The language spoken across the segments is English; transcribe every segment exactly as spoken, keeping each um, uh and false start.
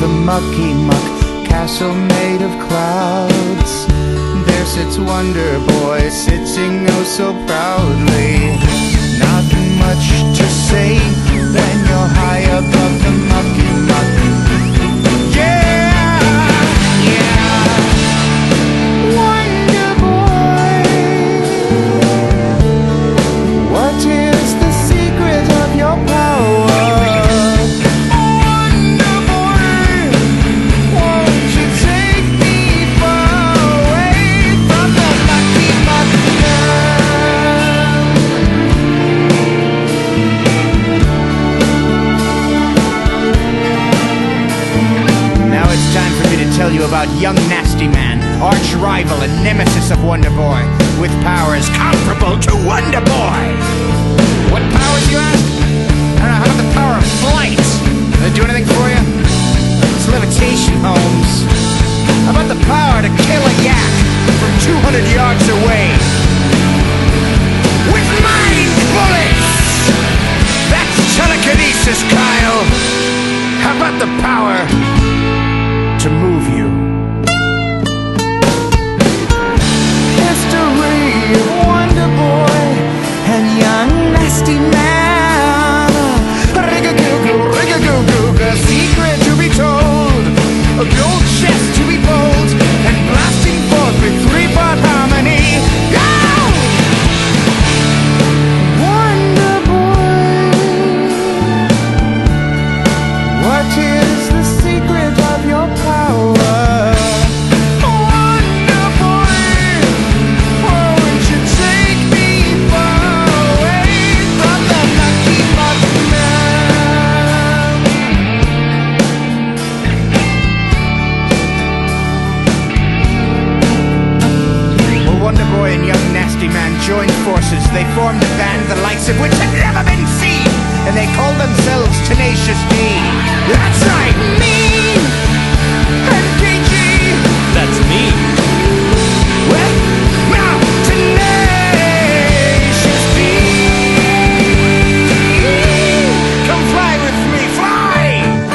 the mucky-muck castle made of clouds. There sits Wonderboy, sitting oh so proudly. Not much to say, then you're high above the mucky-muck. Yeah, yeah, Wonderboy. What is the secret of your power? Tell you about Young Nastyman, archrival and nemesis of Wonderboy, with powers comparable to Wonderboy. What powers, you ask? I don't know, how about the power of flight? Does it do anything for you? It's levitation, Holmes. How about the power to kill a yak from two hundred yards away? With mind bullets! That's telekinesis, Kyle! How about the power to move you? History of Wonderboy and Young Nastyman. Riggah-goo-goo, Riggah-goo-goo, a secret to be told, a gold chest to be bold, and blasting forth with three-part harmony. Yow! Wonderboy, what is the secret of your power? Wonderboy and Young Nastyman joined forces. They formed a band the likes of which had never been seen, and they called themselves Tenacious D. That's right, me and K G. That's me. Well, now Tenacious D. Come fly with me, fly!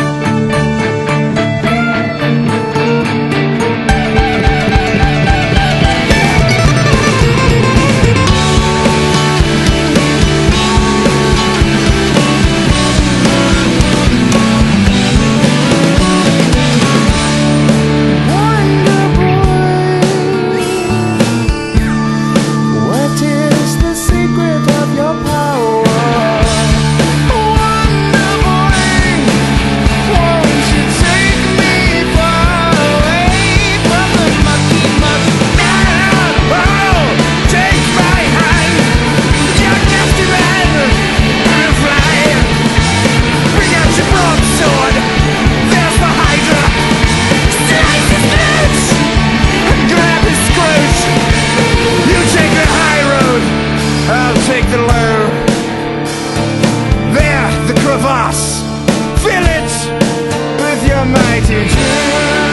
Take the low. There, the crevasse. Fill it with your mighty jaw.